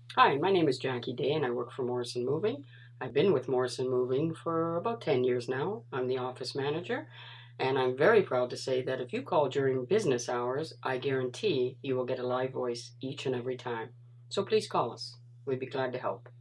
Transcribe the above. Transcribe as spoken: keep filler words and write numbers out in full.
Hi, my name is Jackie Day and I work for Morrison Moving. I've been with Morrison Moving for about ten years now. I'm the office manager, and I'm very proud to say that if you call during business hours, I guarantee you will get a live voice each and every time. So please call us. We'd be glad to help.